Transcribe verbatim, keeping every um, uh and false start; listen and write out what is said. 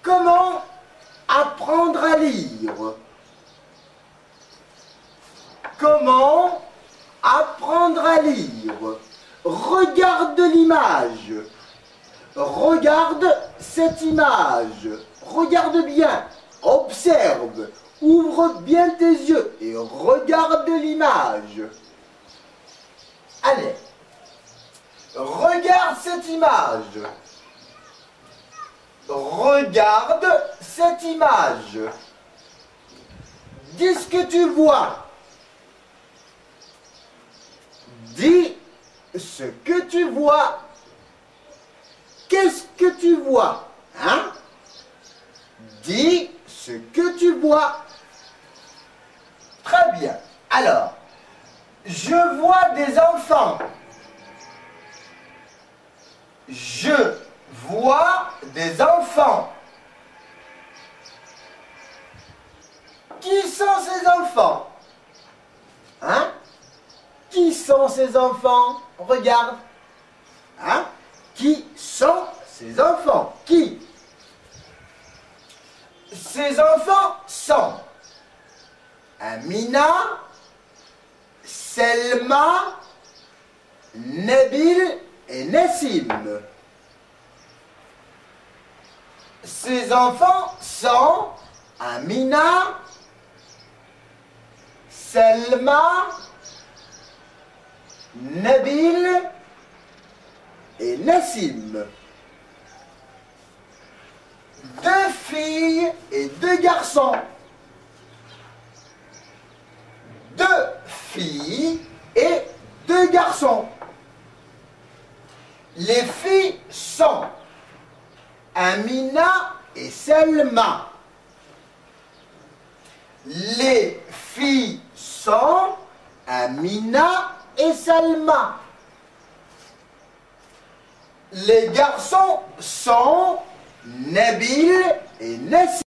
Comment apprendre à lire? Comment apprendre à lire? Regarde l'image. Regarde cette image. Regarde bien. Observe. Ouvre bien tes yeux et regarde l'image. Allez. Regarde cette image. Regarde cette image. Dis ce que tu vois. Dis ce que tu vois. Qu'est-ce que tu vois? Hein? Dis ce que tu vois. Très bien. Alors, je vois des enfants. Je vois des enfants. Qui sont ces enfants? Hein? Qui sont ces enfants? Regarde. Hein? Qui sont ces enfants? Qui? Ces enfants sont Amina, Selma, Nabil et Nessim. Ces enfants sont Amina, Selma, Nabil et Nessim. Deux filles et deux garçons. Deux filles et deux garçons. Les filles sont Amina et Selma. Les filles sont Amina et Selma. Les garçons sont Nabil et Nessim.